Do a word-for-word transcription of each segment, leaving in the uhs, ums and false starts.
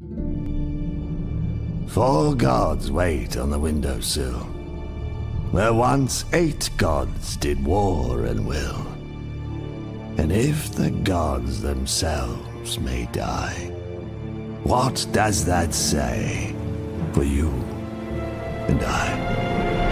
Four gods wait on the windowsill, where once eight gods did war and will. And if the gods themselves may die, what does that say for you and I?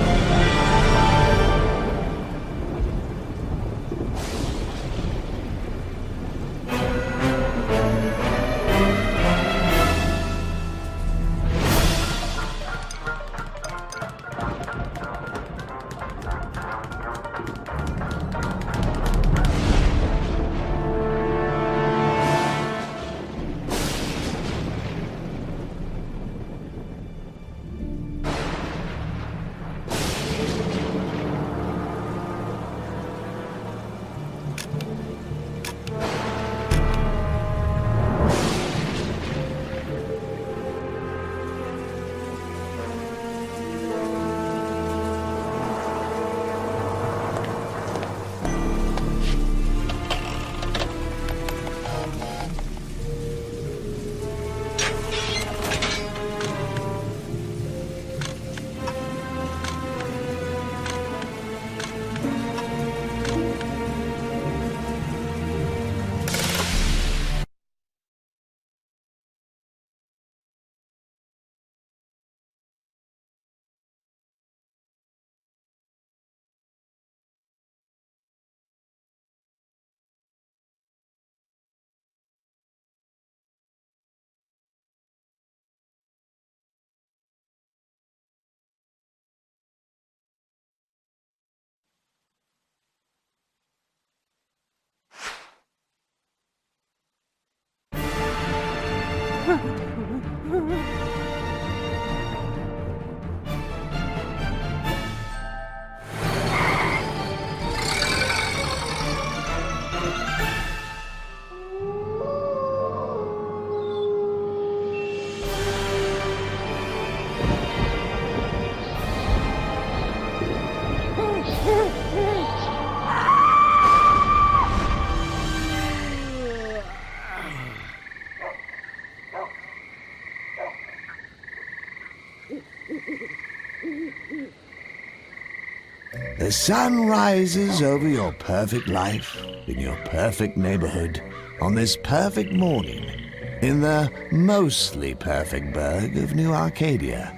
The sun rises over your perfect life, in your perfect neighborhood, on this perfect morning, in the mostly perfect burg of New Arcadia.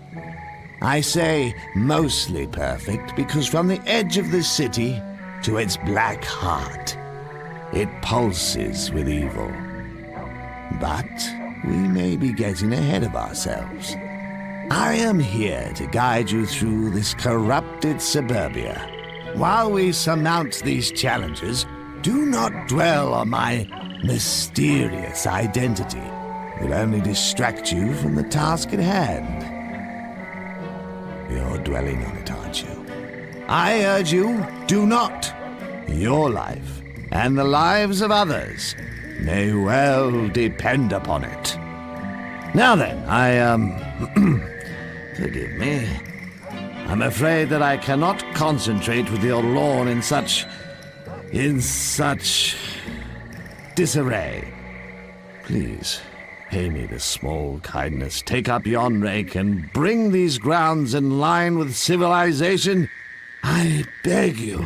I say mostly perfect because from the edge of the city to its black heart, it pulses with evil. But we may be getting ahead of ourselves. I am here to guide you through this corrupted suburbia. While we surmount these challenges, do not dwell on my mysterious identity. It will only distract you from the task at hand. You're dwelling on it, aren't you? I urge you, do not. Your life and the lives of others may well depend upon it. Now then, I, um... forgive me. I'm afraid that I cannot concentrate with your lawn in such... in such... disarray. Please, pay me this small kindness. Take up yon rake and bring these grounds in line with civilization. I beg you.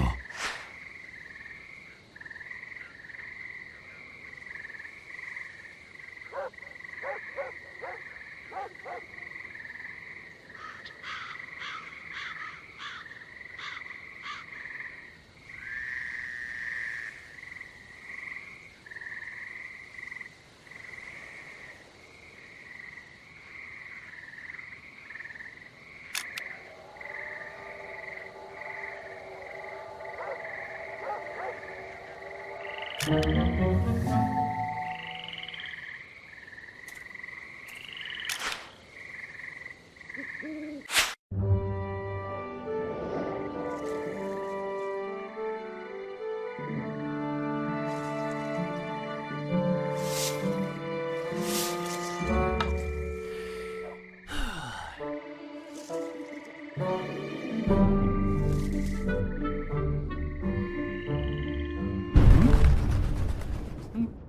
Hmm?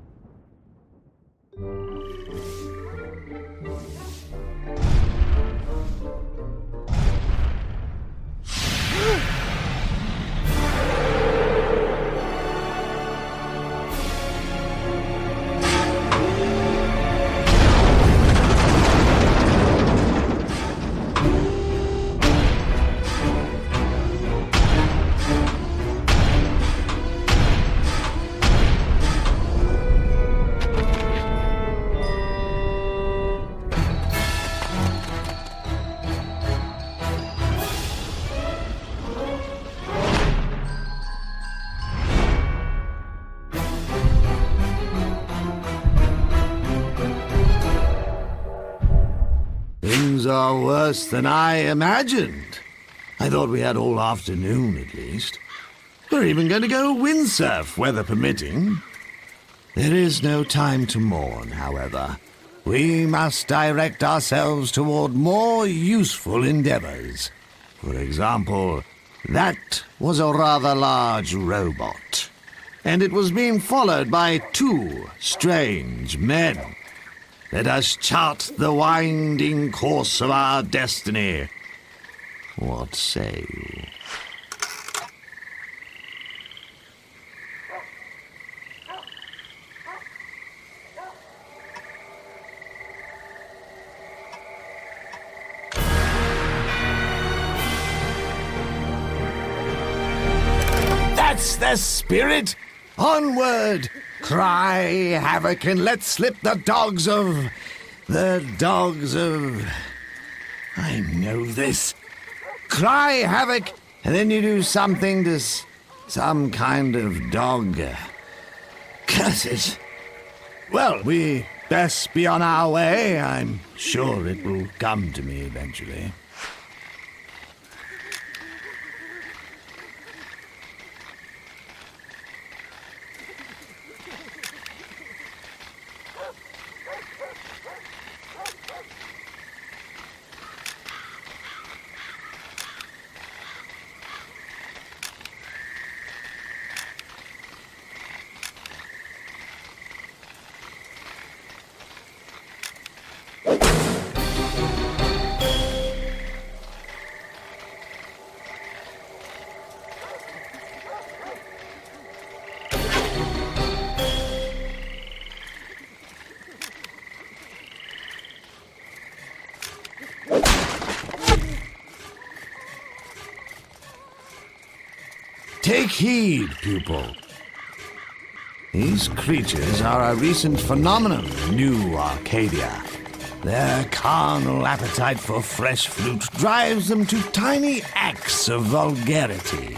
Things are worse than I imagined. I thought we had all afternoon, at least. We're even going to go windsurf, weather permitting. There is no time to mourn, however. We must direct ourselves toward more useful endeavors. For example, that was a rather large robot, and it was being followed by two strange men. Let us chart the winding course of our destiny. What say you? That's the spirit! Onward! Cry havoc and let slip the dogs of... the dogs of... I know this. Cry havoc, and then you do something to s some kind of dog. Curse it. Well, we best be on our way. I'm sure it will come to me eventually. Take heed, pupil. These creatures are a recent phenomenon in New Arcadia. Their carnal appetite for fresh fruit drives them to tiny acts of vulgarity.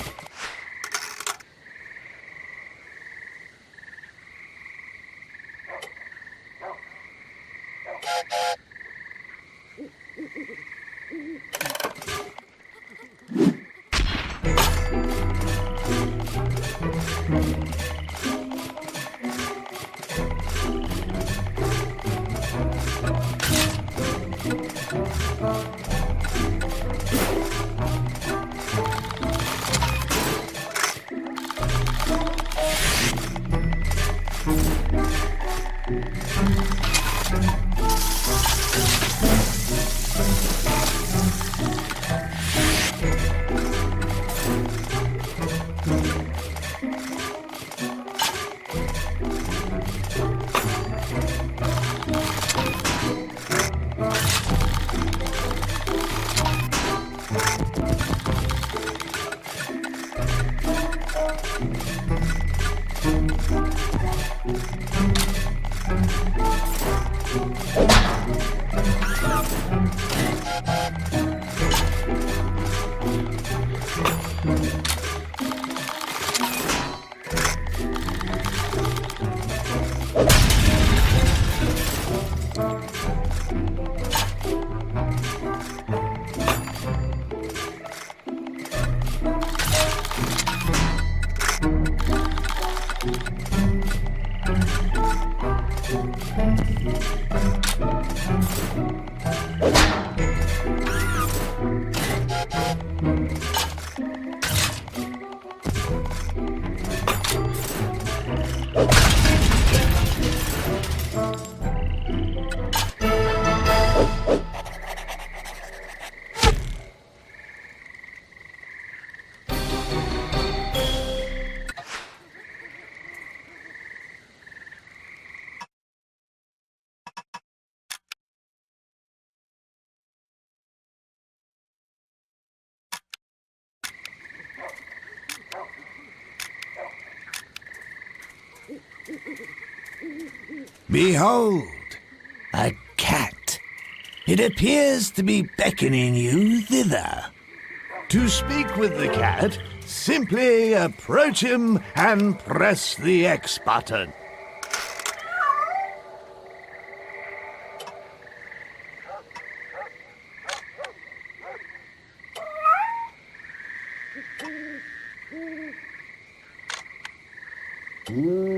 Behold, a cat. It appears to be beckoning you thither. To speak with the cat, simply approach him and press the X button.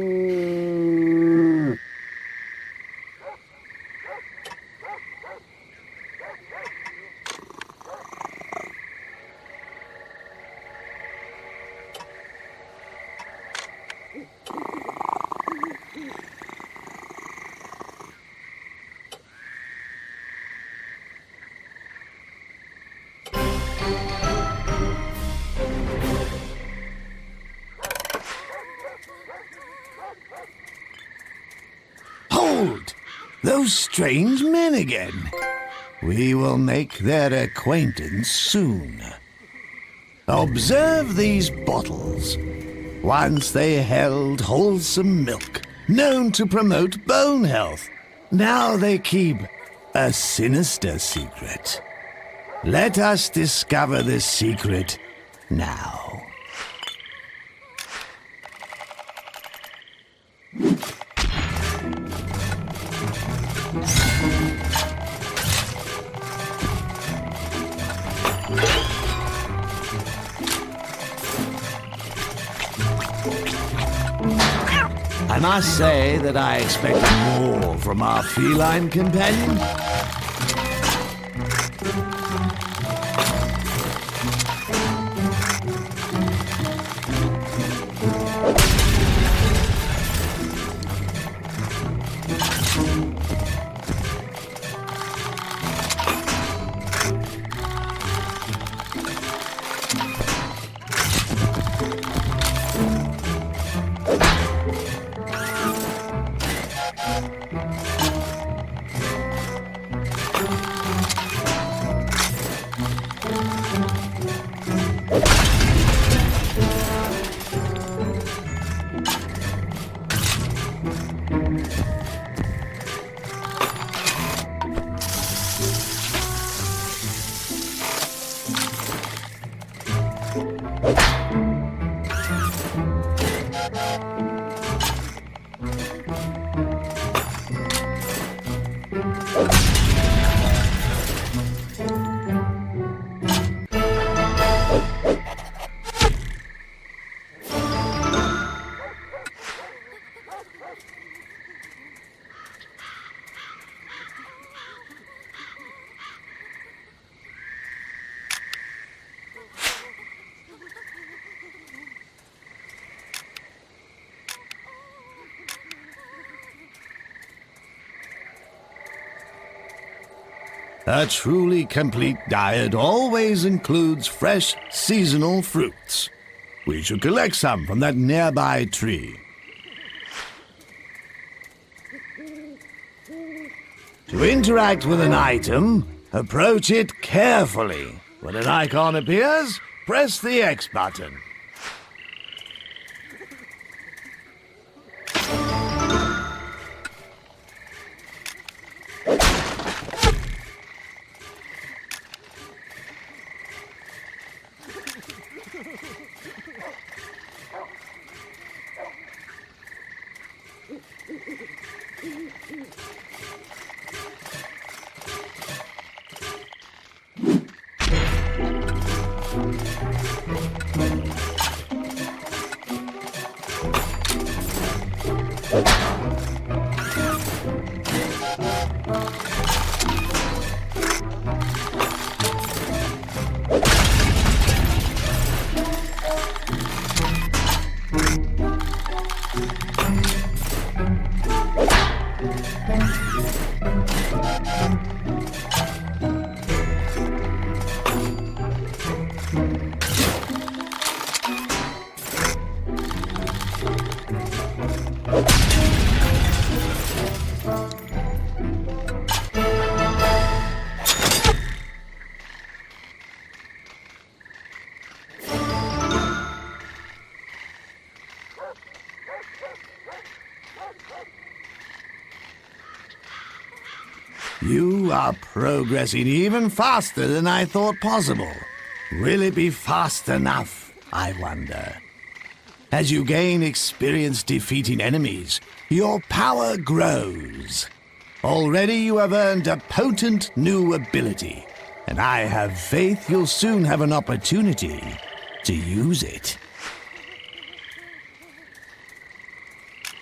Hold! Those strange men again. We will make their acquaintance soon. Observe these bottles. Once they held wholesome milk, known to promote bone health. Now they keep a sinister secret. Let us discover this secret now. I must say that I expect more from our feline companion. A truly complete diet always includes fresh, seasonal fruits. We should collect some from that nearby tree. To interact with an item, approach it carefully. When an icon appears, press the X button. You are progressing even faster than I thought possible. Will it be fast enough, I wonder? As you gain experience defeating enemies, your power grows. Already you have earned a potent new ability, and I have faith you'll soon have an opportunity to use it.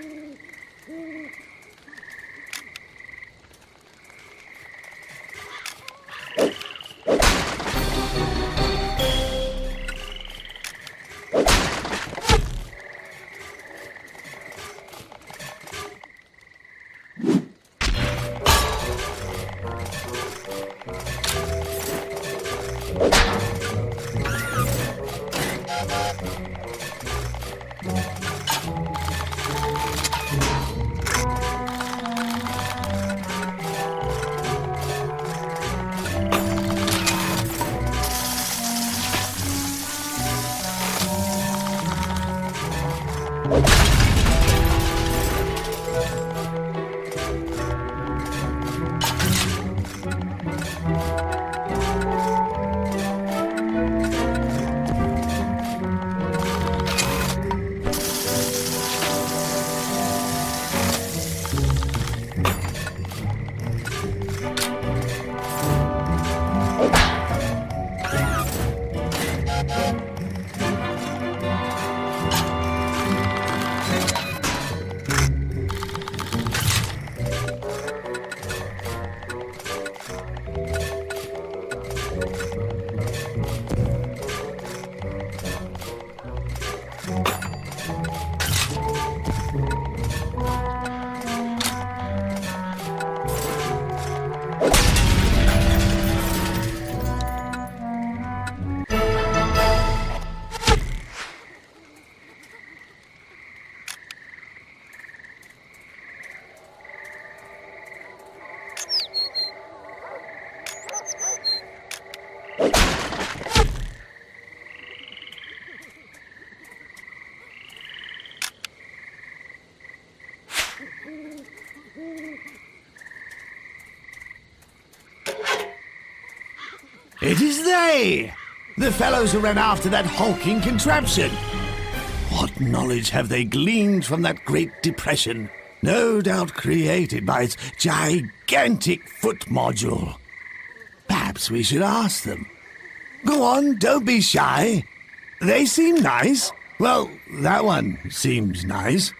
It is they! The fellows who ran after that hulking contraption. What knowledge have they gleaned from that Great Depression? No doubt created by its gigantic foot module. Perhaps we should ask them. Go on, don't be shy. They seem nice. Well, that one seems nice.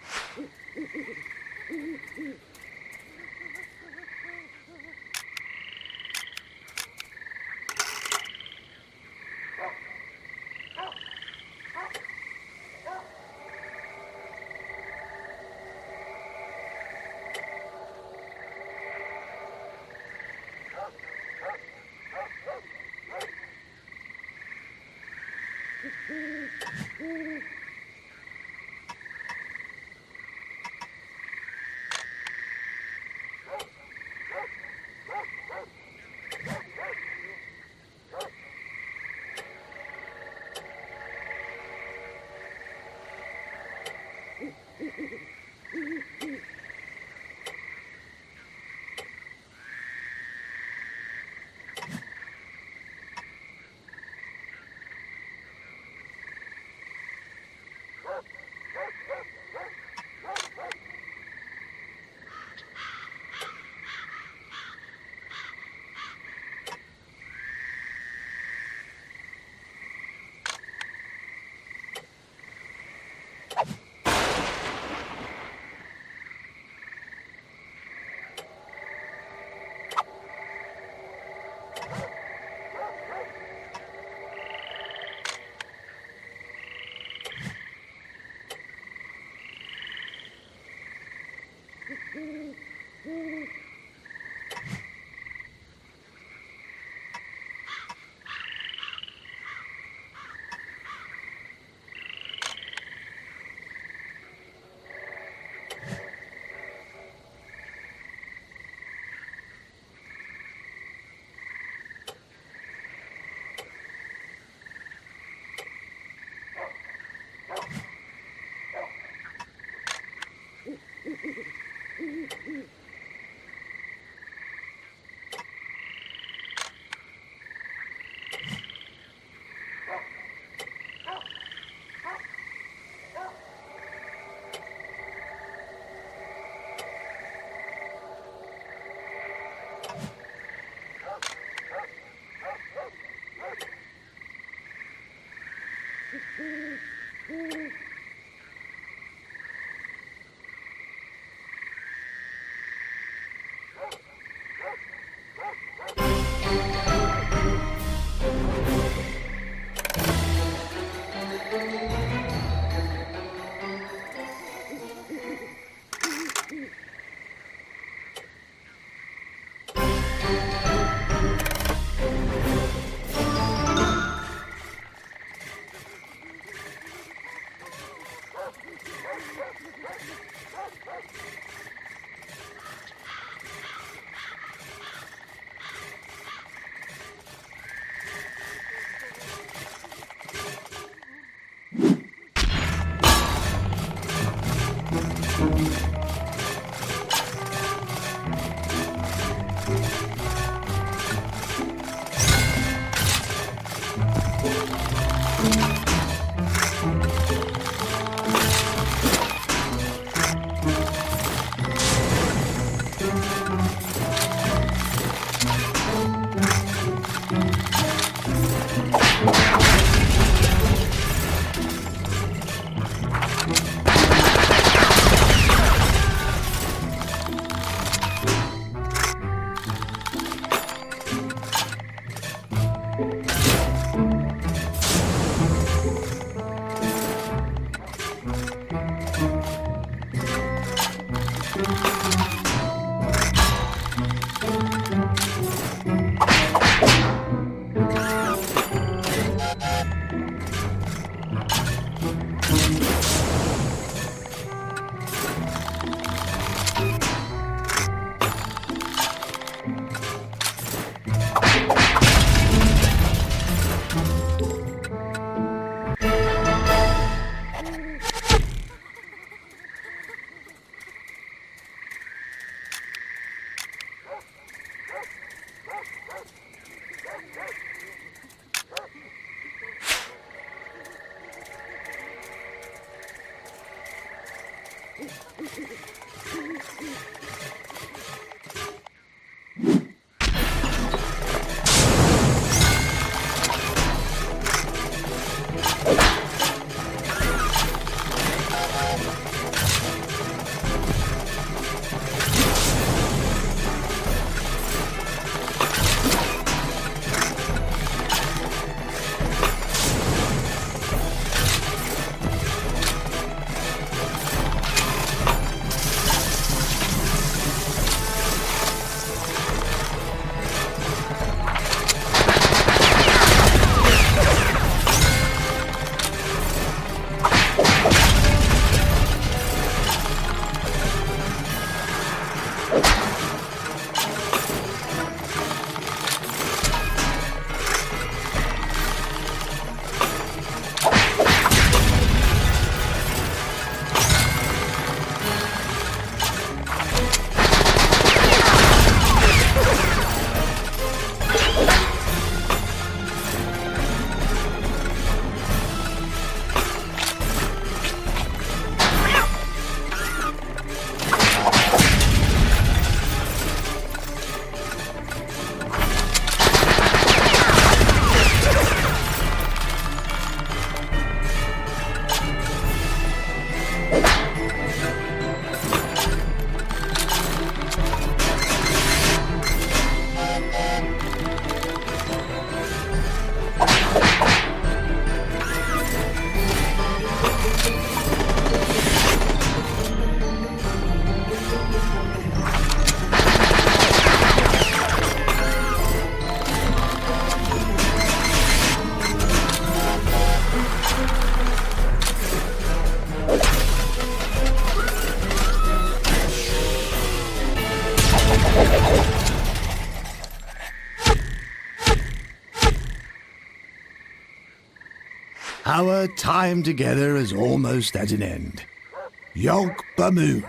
Our time together is almost at an end. Yogg-Ba-Moon.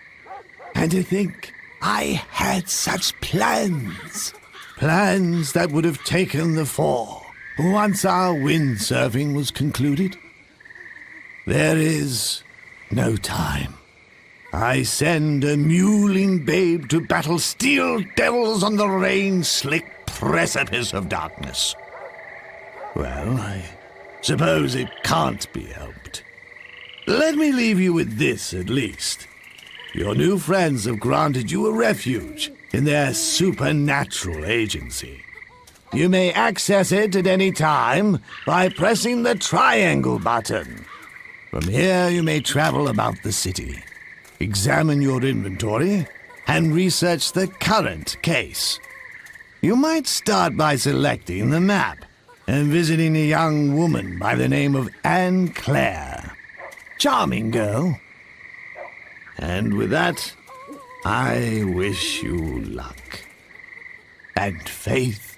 And to think I had such plans. Plans that would have taken the fall once our windsurfing was concluded. There is no time. I send a mewling babe to battle steel devils on the rain-slick precipice of darkness. Well, I suppose it can't be helped. Let me leave you with this, at least. Your new friends have granted you a refuge in their supernatural agency. You may access it at any time by pressing the triangle button. From here, you may travel about the city, examine your inventory, and research the current case. You might start by selecting the map and visiting a young woman by the name of Anne Claire. Charming girl. And with that, I wish you luck, and faith,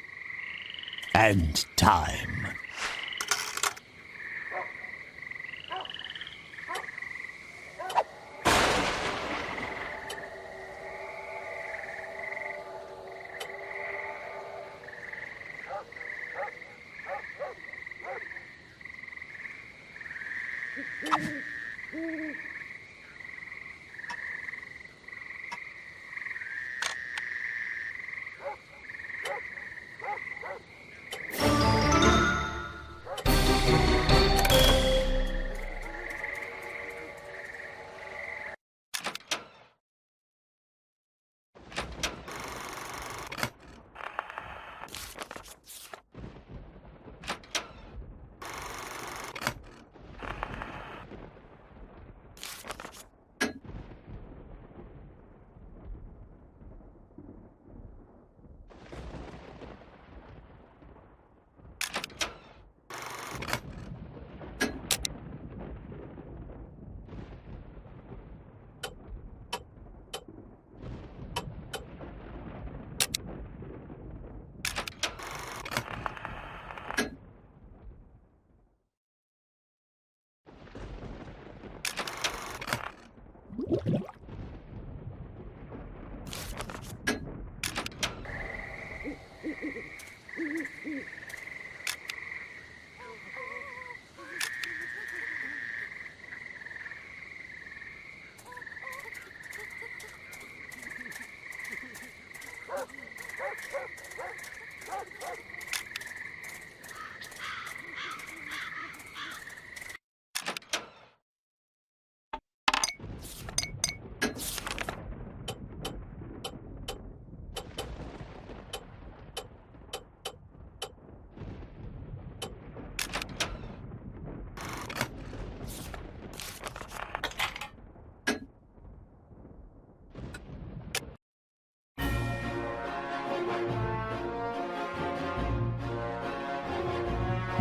and time.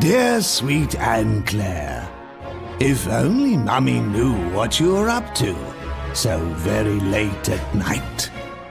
Dear sweet Anne Claire, if only Mummy knew what you were up to so very late at night.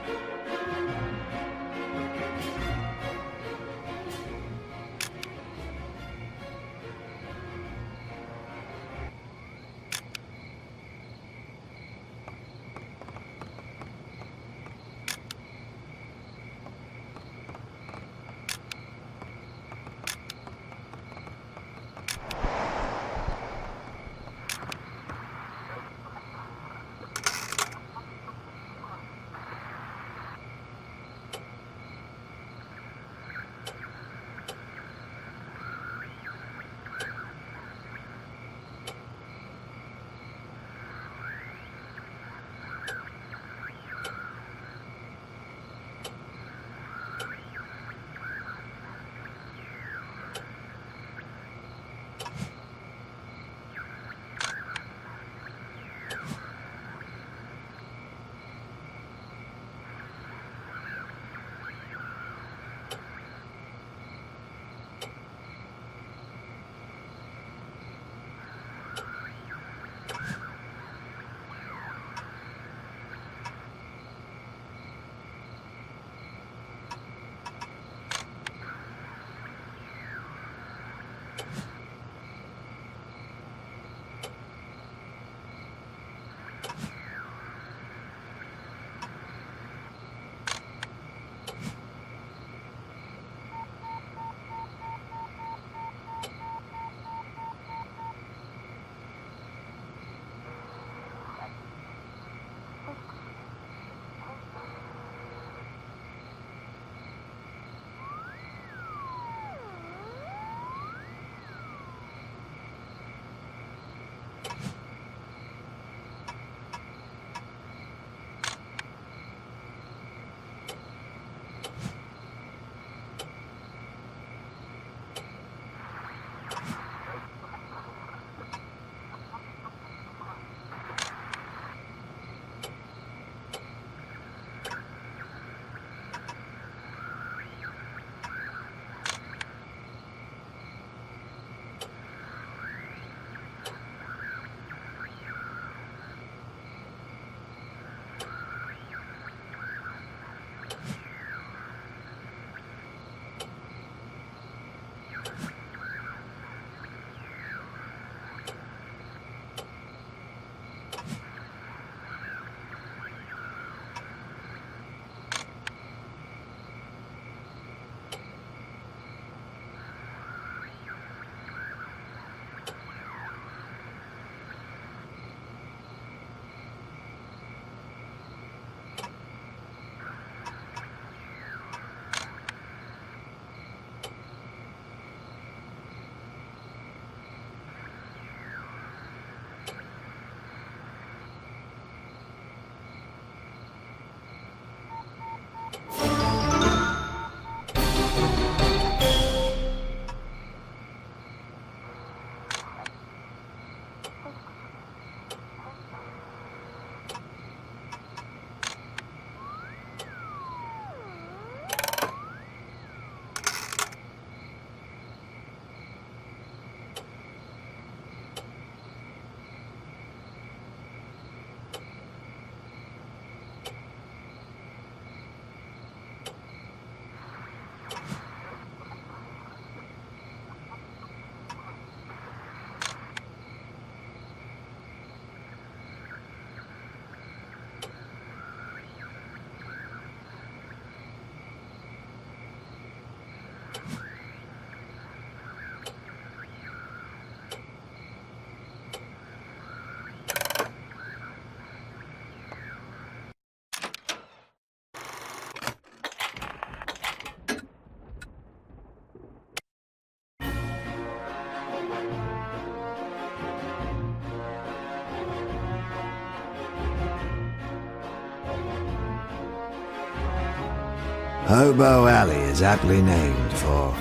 Hobo Alley is aptly named for,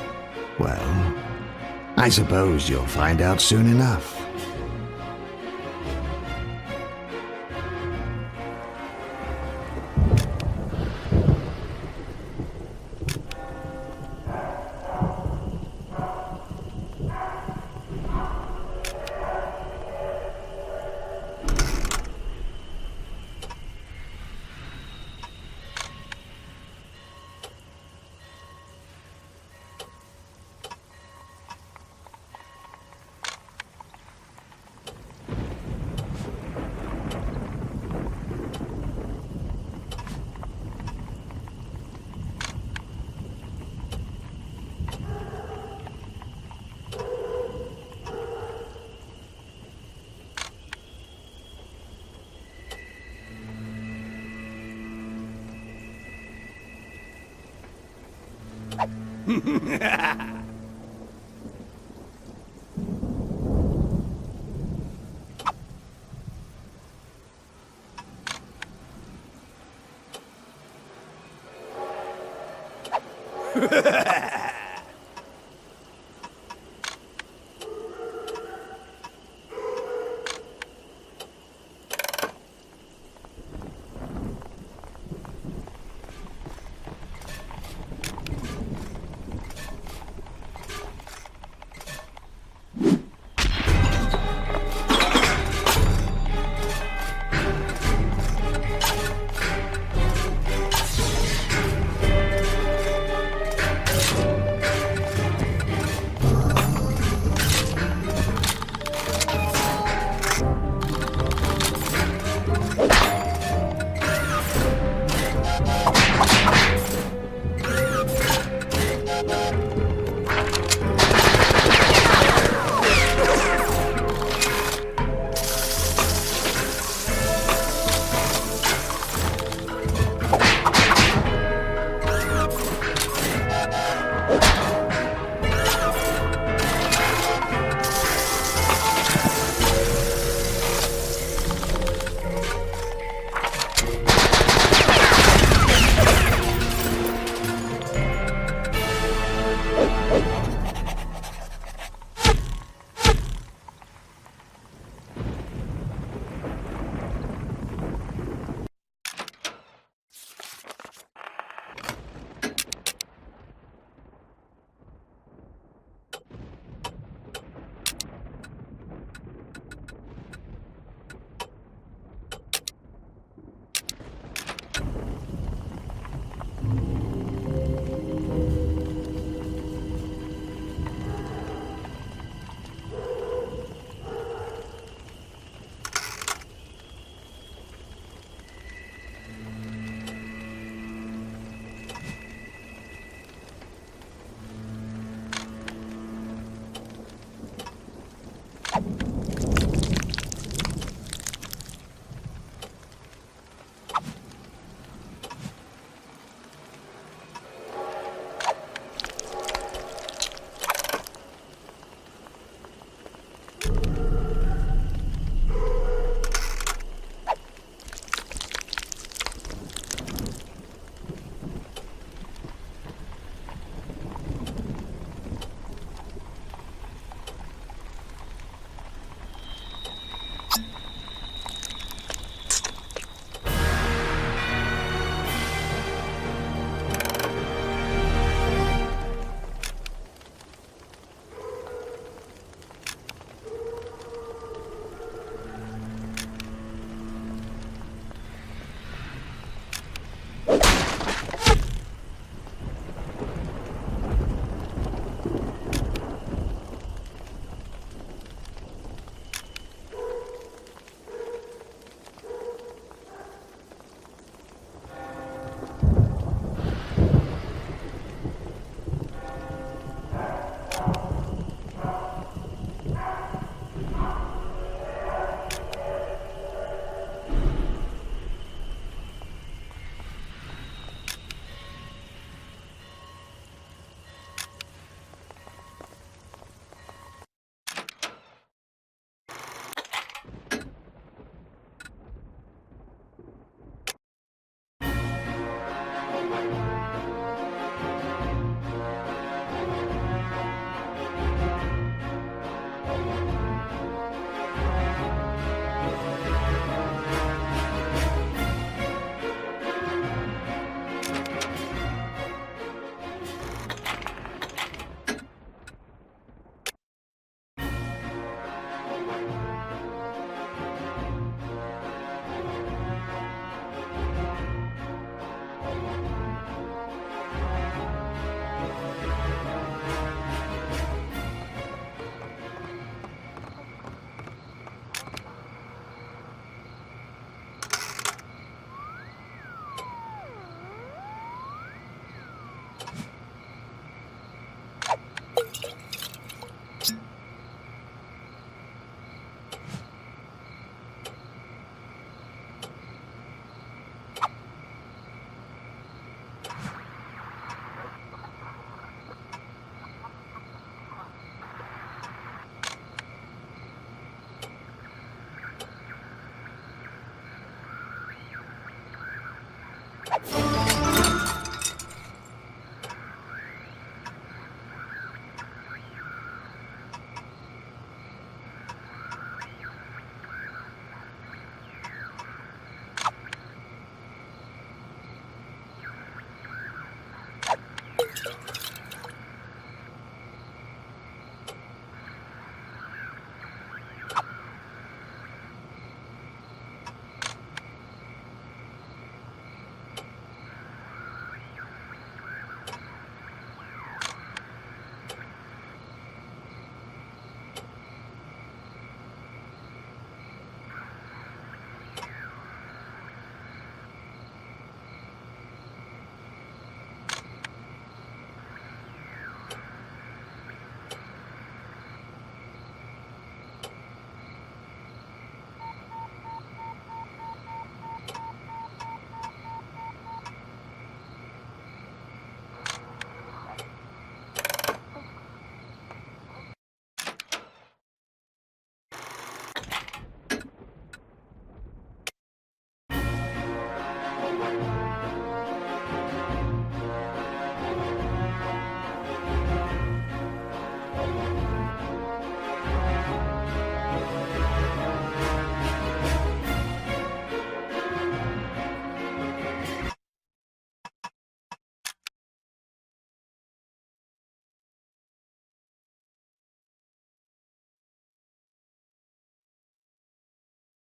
well, I suppose you'll find out soon enough. Ha ha ha!